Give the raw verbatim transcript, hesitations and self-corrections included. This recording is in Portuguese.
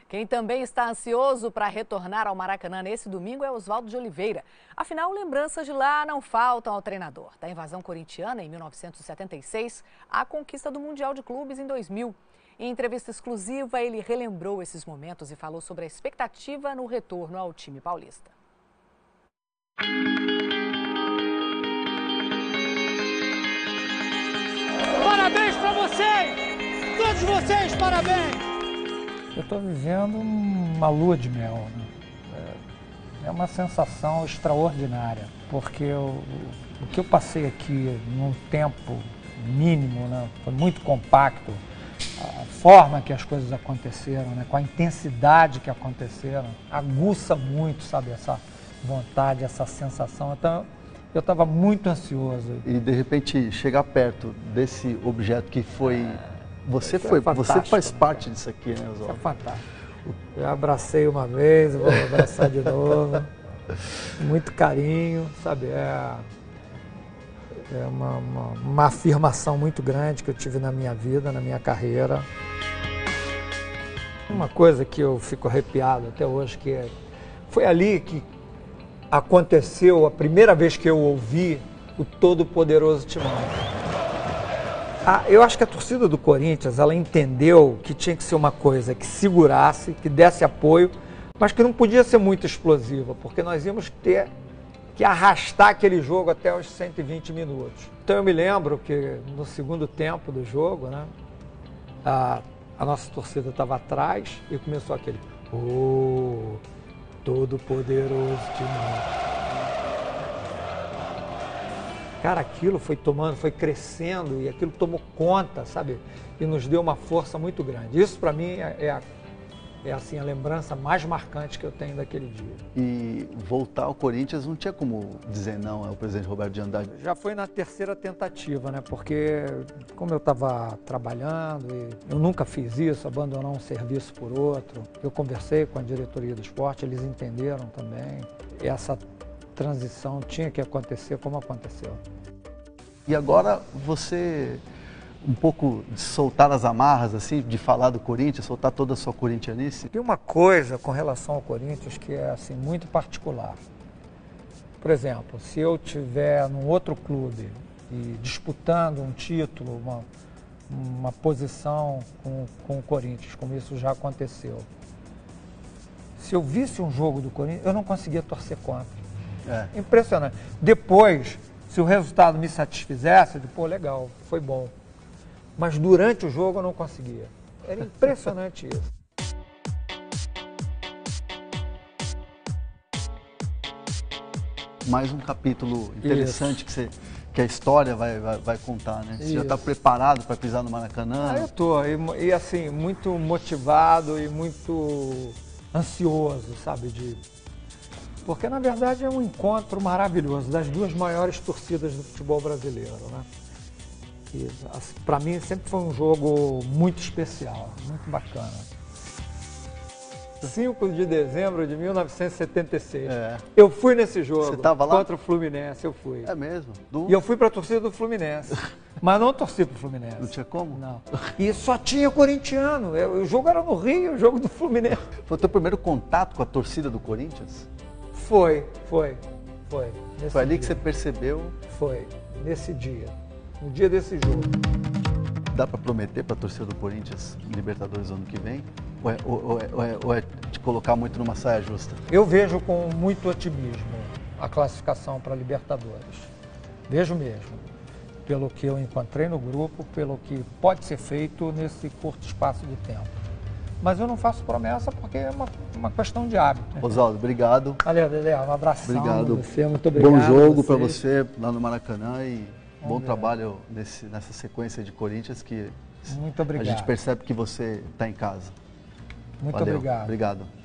Quem também está ansioso para retornar ao Maracanã nesse domingo é Oswaldo de Oliveira. Afinal, lembranças de lá não faltam ao treinador. Da invasão corintiana em mil novecentos e setenta e seis à conquista do Mundial de Clubes em dois mil. Em entrevista exclusiva, ele relembrou esses momentos e falou sobre a expectativa no retorno ao time paulista. Parabéns para vocês! Todos vocês, parabéns! Eu estou vivendo uma lua de mel, né? É uma sensação extraordinária, porque eu, o que eu passei aqui num tempo mínimo, né? Foi muito compacto, a forma que as coisas aconteceram, né? Com a intensidade que aconteceram, aguça muito, sabe, essa vontade, essa sensação. Então, eu estava muito ansioso. E de repente chegar perto desse objeto que foi... Você, Isso foi, é você faz parte disso aqui, né, Oswaldo? Isso é fantástico. Eu abracei uma vez, vou abraçar de novo. Muito carinho, sabe? É, é uma, uma, uma afirmação muito grande que eu tive na minha vida, na minha carreira. Uma coisa que eu fico arrepiado até hoje, que é, foi ali que aconteceu a primeira vez que eu ouvi o Todo-Poderoso Timão. Ah, eu acho que a torcida do Corinthians, ela entendeu que tinha que ser uma coisa que segurasse, que desse apoio, mas que não podia ser muito explosiva, porque nós íamos ter que arrastar aquele jogo até os cento e vinte minutos. Então eu me lembro que no segundo tempo do jogo, né, a, a nossa torcida estava atrás e começou aquele "Oh, Todo-Poderoso Timão". Cara, aquilo foi tomando, foi crescendo e aquilo tomou conta, sabe? E nos deu uma força muito grande. Isso, para mim, é, é, a, é assim, a lembrança mais marcante que eu tenho daquele dia. E voltar ao Corinthians não tinha como dizer não ao presidente Roberto de Andrade? Já foi na terceira tentativa, né? Porque, como eu estava trabalhando, e eu nunca fiz isso, abandonar um serviço por outro. Eu conversei com a diretoria do esporte, eles entenderam também. E essa transição tinha que acontecer como aconteceu. E agora você, um pouco de soltar as amarras, assim, de falar do Corinthians, soltar toda a sua corintianice? Tem uma coisa com relação ao Corinthians que é assim, muito particular. Por exemplo, se eu estiver num outro clube e disputando um título, uma, uma posição com, com o Corinthians, como isso já aconteceu, se eu visse um jogo do Corinthians, eu não conseguia torcer contra. É. Impressionante. Depois, se o resultado me satisfizesse, eu digo, pô, legal, foi bom. Mas durante o jogo eu não conseguia. Era impressionante isso. Mais um capítulo interessante que, você, que a história vai, vai, vai contar, né? Você isso. Já está preparado para pisar no Maracanã? Ah, eu estou. E, e assim, muito motivado e muito ansioso, sabe, de... Porque, na verdade, é um encontro maravilhoso das duas maiores torcidas do futebol brasileiro, né? Assim, para mim, sempre foi um jogo muito especial, muito bacana. cinco de dezembro de mil novecentos e setenta e seis. É. Eu fui nesse jogo. Você estava lá? Contra o Fluminense, eu fui. É mesmo? Do... E eu fui para a torcida do Fluminense. Mas não torci para o Fluminense. Não tinha como? Não. E só tinha corintiano. O jogo era no Rio, o jogo do Fluminense. Foi o teu primeiro contato com a torcida do Corinthians? Foi, foi, foi. Foi ali dia. que você percebeu? Foi, nesse dia, no dia desse jogo. Dá para prometer para a torcida do Corinthians Libertadores ano que vem? Ou é, ou, é, ou, é, ou é te colocar muito numa saia justa? Eu vejo com muito otimismo a classificação para Libertadores. Vejo mesmo. Pelo que eu encontrei no grupo, pelo que pode ser feito nesse curto espaço de tempo. Mas eu não faço promessa porque é uma, uma questão de hábito. Oswaldo, obrigado. Valeu, Dedé. Um abração. Obrigado. Você, muito obrigado. Bom jogo para você lá no Maracanã e Vamos bom ver. trabalho nesse, nessa sequência de Corinthians que muito obrigado. A gente percebe que você está em casa. Muito Valeu. obrigado. Obrigado.